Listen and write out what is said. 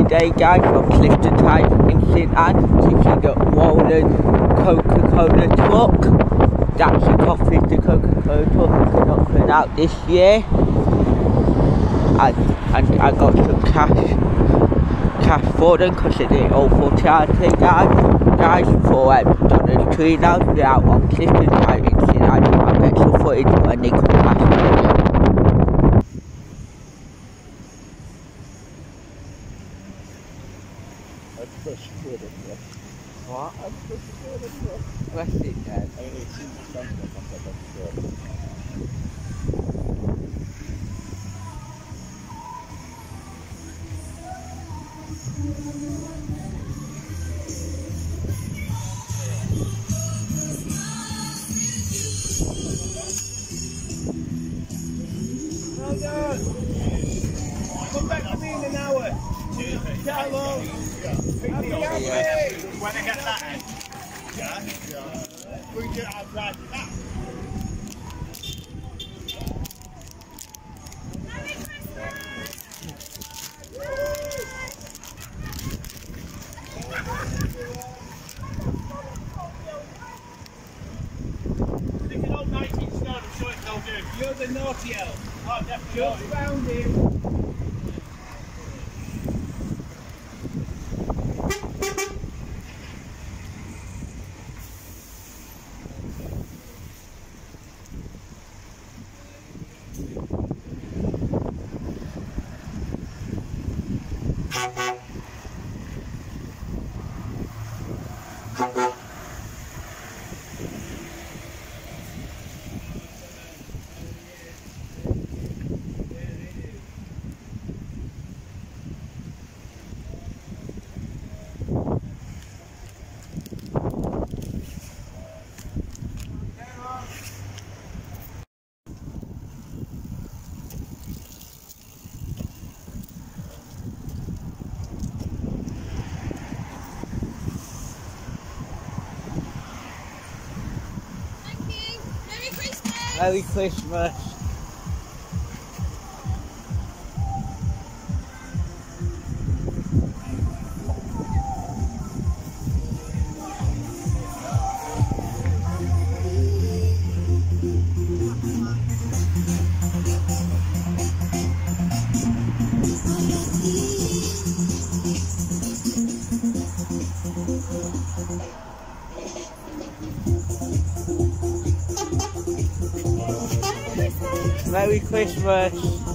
today guys from Clifton Tide in St Anne. You see the Rola Coca-Cola truck. That's the coffee the Coca-Cola truck cannot put out this year. And I got some cash for them because they did all for charity guys for Donald's Tree now. They're out on Clifton Tide in St Anne. I'll get some footage when they come past me. What? What's it then? Well done. Come back to me in an hour. Hello. When I get that in. Yeah. We get outside that. It's an old 19 stone, I'm sure it's no good. You're the naughty elf. Oh, definitely. Just found him. Merry Christmas. Merry Christmas.